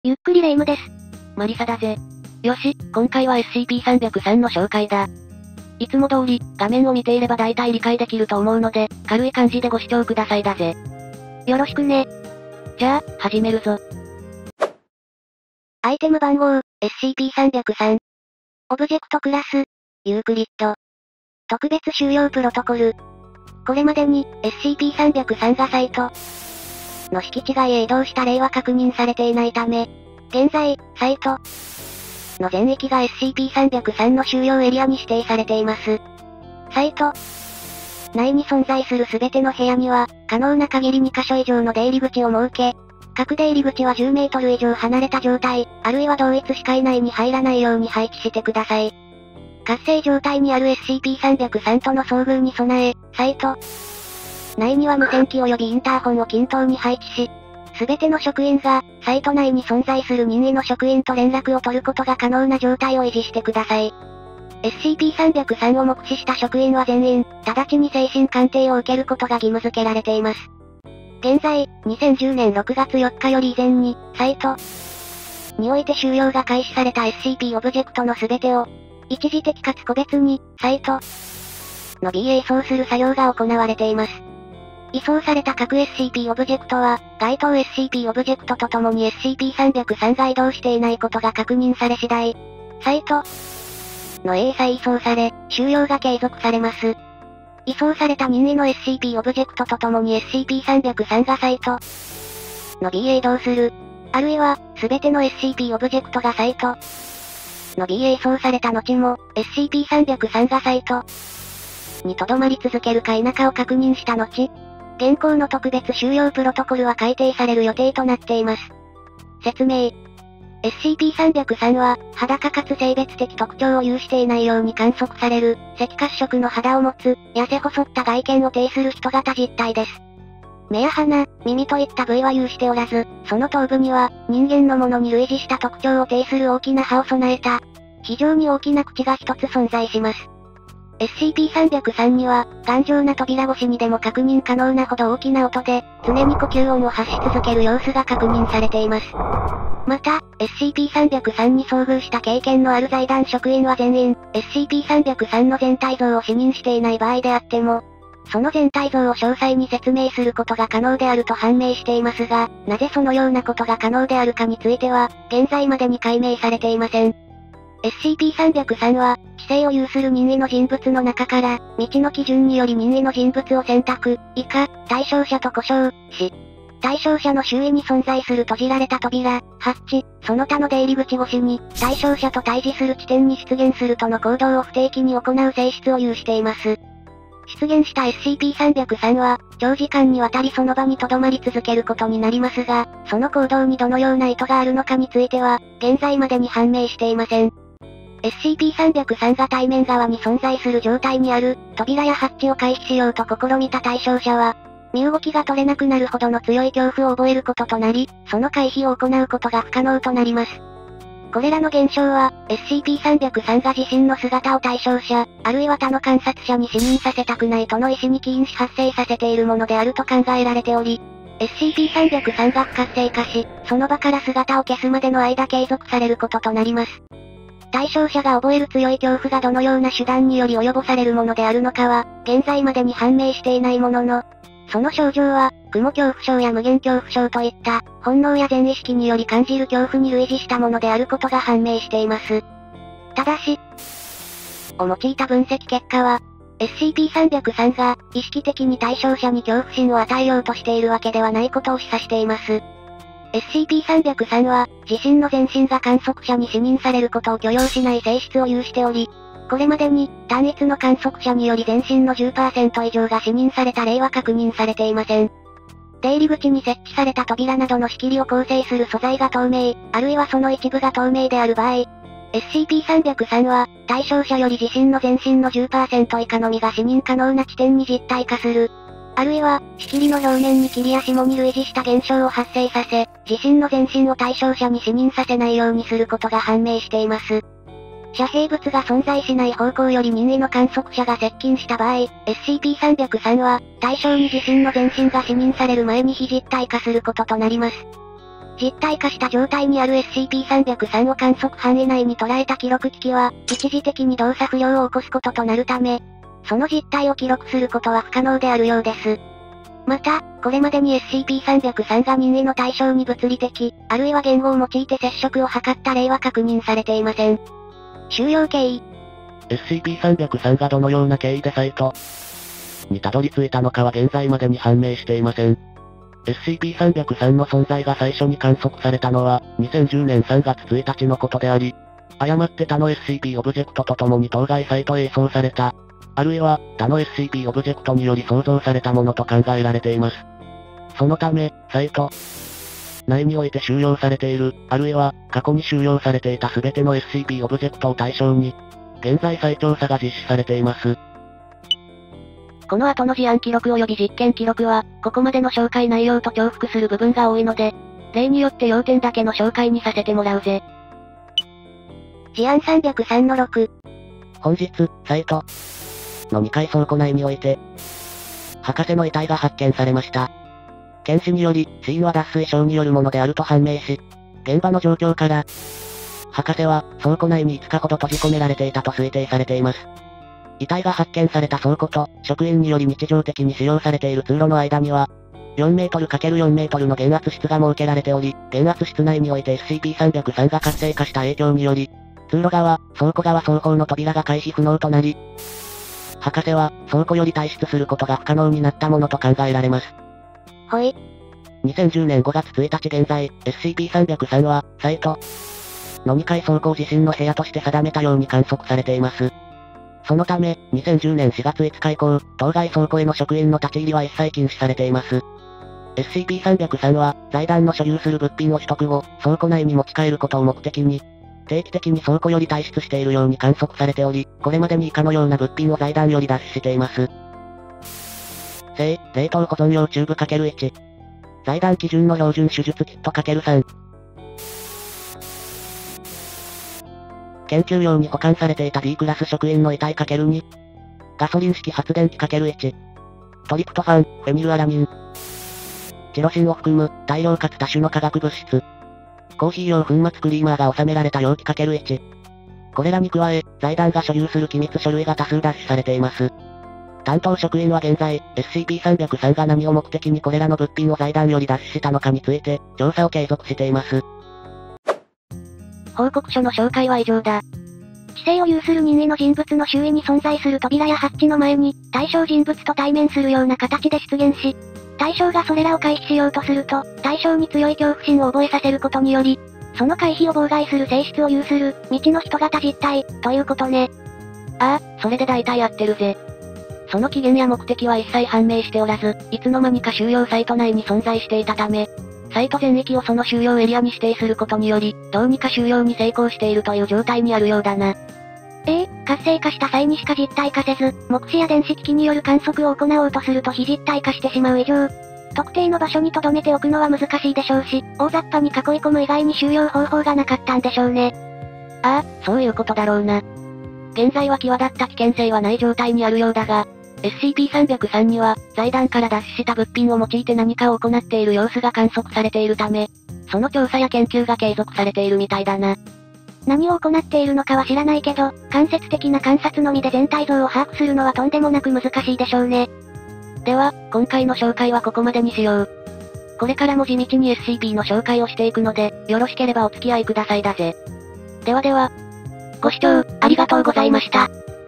ゆっくりレ夢ムです。 マリサだぜ。よし、今回は SCP-303 の紹介だ。いつも通り、画面を見ていれば大体理解できると思うので、軽い感じでご視聴くださいだぜ。 よろしくね。 じゃあ、始めるぞ。 アイテム番号、SCP-303。オブジェクトクラス、ユークリッド。特別収容プロトコル。これまでに、SCP-303 がサイトの敷地外へ移動した例は確認されていないため、現在、サイトの全域が SCP-303 の収容エリアに指定されています。サイト内に存在するすべての部屋には、可能な限り2カ所以上の出入り口を設け、各出入り口は10メートル以上離れた状態、あるいは同一視界内に入らないように配置してください。活性状態にある SCP-303 との遭遇に備え、サイト内には無線機及びインターホンを均等に配置し、すべての職員が、サイト内に存在する任意の職員と連絡を取ることが可能な状態を維持してください。SCP-303 を目視した職員は全員、直ちに精神鑑定を受けることが義務付けられています。現在、2010年6月4日より以前に、サイトにおいて収容が開始された SCP オブジェクトのすべてを、一時的かつ個別に、サイトの B へ移送する作業が行われています。移送された各 SCP オブジェクトは、該当 SCP オブジェクトとともに SCP-303 が移動していないことが確認され次第、サイトの A へ再移送され、収容が継続されます。移送された任意の SCP オブジェクトとともに SCP-303 がサイトの B へ移動する。あるいは、すべての SCP オブジェクトがサイトの B へ移送された後も、SCP-303 がサイトに留まり続けるか否かを確認した後、現行の特別収容プロトコルは改定される予定となっています。説明。SCP-303 は、裸かつ性別的特徴を有していないように観測される、赤褐色の肌を持つ、痩せ細った外見を呈する人型実体です。目や鼻、耳といった部位は有しておらず、その頭部には、人間のものに類似した特徴を呈する大きな歯を備えた、非常に大きな口が一つ存在します。SCP-303 には、頑丈な扉越しにでも確認可能なほど大きな音で、常に呼吸音を発し続ける様子が確認されています。また、SCP-303 に遭遇した経験のある財団職員は全員、SCP-303 の全体像を視認していない場合であっても、その全体像を詳細に説明することが可能であると判明していますが、なぜそのようなことが可能であるかについては、現在までに解明されていません。SCP-303 は、知性を有する任意の人物の中から、未知の基準により任意の人物を選択、以下、対象者と呼称し、対象者の周囲に存在する閉じられた扉、ハッチ、その他の出入り口越しに、対象者と対峙する地点に出現するとの行動を不定期に行う性質を有しています。出現した SCP-303 は、長時間にわたりその場に留まり続けることになりますが、その行動にどのような意図があるのかについては、現在までに判明していません。SCP-303 が対面側に存在する状態にある、扉やハッチを回避しようと試みた対象者は、身動きが取れなくなるほどの強い恐怖を覚えることとなり、その回避を行うことが不可能となります。これらの現象は、SCP-303 が自身の姿を対象者、あるいは他の観察者に視認させたくないとの意思に起因し発生させているものであると考えられており、SCP-303 が不活性化し、その場から姿を消すまでの間継続されることとなります。対象者が覚える強い恐怖がどのような手段により及ぼされるものであるのかは、現在までに判明していないものの、その症状は、雲恐怖症や無限恐怖症といった、本能や全意識により感じる恐怖に類似したものであることが判明しています。ただし、を用いた分析結果は、SCP-303 が、意識的に対象者に恐怖心を与えようとしているわけではないことを示唆しています。SCP-303 は、自身の全身が観測者に視認されることを許容しない性質を有しており、これまでに、単一の観測者により全身の 10% 以上が視認された例は確認されていません。出入り口に設置された扉などの仕切りを構成する素材が透明、あるいはその一部が透明である場合、SCP-303 は、対象者より自身の全身の 10% 以下のみが視認可能な地点に実体化する。あるいは、仕切りの表面に霧や霜に類似した現象を発生させ、自身の全身を対象者に視認させないようにすることが判明しています。遮蔽物が存在しない方向より任意の観測者が接近した場合、SCP-303 は、対象に自身の全身が視認される前に非実体化することとなります。 実体化した状態にある SCP-303 を観測範囲内に捉えた記録機器は、一時的に動作不良を起こすこととなるため、その実態を記録することは不可能であるようです。また、これまでに SCP-303 が任意の対象に物理的、あるいは言語を用いて接触を図った例は確認されていません。収容経緯。 SCP-303 がどのような経緯でサイトにたどり着いたのかは現在までに判明していません。SCP-303 の存在が最初に観測されたのは、2010年3月1日のことであり、誤って他の SCP オブジェクトと共に当該サイトへ移送された、あるいは、他の SCP オブジェクトにより創造されたものと考えられています。そのため、サイト内において収容されている、あるいは、過去に収容されていた全ての SCP オブジェクトを対象に、現在再調査が実施されています。この後の事案記録及び実験記録は、ここまでの紹介内容と重複する部分が多いので、例によって要点だけの紹介にさせてもらうぜ。 事案303の6。 本日、サイトの2階倉庫内において、博士の遺体が発見されました。検視により、死因は脱水症によるものであると判明し、現場の状況から、博士は倉庫内に5日ほど閉じ込められていたと推定されています。遺体が発見された倉庫と、職員により日常的に使用されている通路の間には、4メートル ×4 メートルの減圧室が設けられており、減圧室内において SCP-303 が活性化した影響により、通路側、倉庫側双方の扉が開閉不能となり、博士は倉庫より退出することが不可能になったものと考えられます。 ほい。 2010年5月1日現在、SCP-303 は、サイトの2階倉庫を自身の部屋として定めたように観測されています。そのため、2010年4月5日以降、当該倉庫への職員の立ち入りは一切禁止されています。SCP-303 は、財団の所有する物品を取得後、倉庫内に持ち帰ることを目的に、定期的に倉庫より退出しているように観測されており、これまでに以下のような物品を財団より脱出しています。冷凍保存用チューブ ×1。財団基準の標準手術キット ×3。研究用に保管されていた B クラス職員の遺体 ×2。ガソリン式発電機 ×1。トリプトファン、フェニルアラミン。チロシンを含む、大量かつ多種の化学物質。コーヒー用粉末クリーマーが収められた容器 ×1。これらに加え、財団が所有する機密書類が多数脱出されています。担当職員は現在、SCP-303 が何を目的にこれらの物品を財団より脱出したのかについて、調査を継続しています。報告書の紹介は以上だ。 知性を有する任意の人物の周囲に存在する扉やハッチの前に、対象人物と対面するような形で出現し、対象がそれらを回避しようとすると、対象に強い恐怖心を覚えさせることにより、その回避を妨害する性質を有する、未知の人型実体、ということね。 ああ、それで大体合ってるぜ。その起源や目的は一切判明しておらず、いつの間にか収容サイト内に存在していたため、サイト全域をその収容エリアに指定することにより、どうにか収容に成功しているという状態にあるようだな。 活性化した際にしか実体化せず、目視や電子機器による観測を行おうとすると非実体化してしまう以上、特定の場所に留めておくのは難しいでしょうし、大雑把に囲い込む以外に収容方法がなかったんでしょうね。 ああ、そういうことだろうな。現在は際立った危険性はない状態にあるようだが、SCP-303 には、財団から脱出した物品を用いて何かを行っている様子が観測されているため、その調査や研究が継続されているみたいだな。 何を行っているのかは知らないけど、間接的な観察のみで全体像を把握するのはとんでもなく難しいでしょうね。 では、今回の紹介はここまでにしよう。これからも地道に SCP の紹介をしていくので、よろしければお付き合いくださいだぜ。ではでは、 ご視聴ありがとうございました。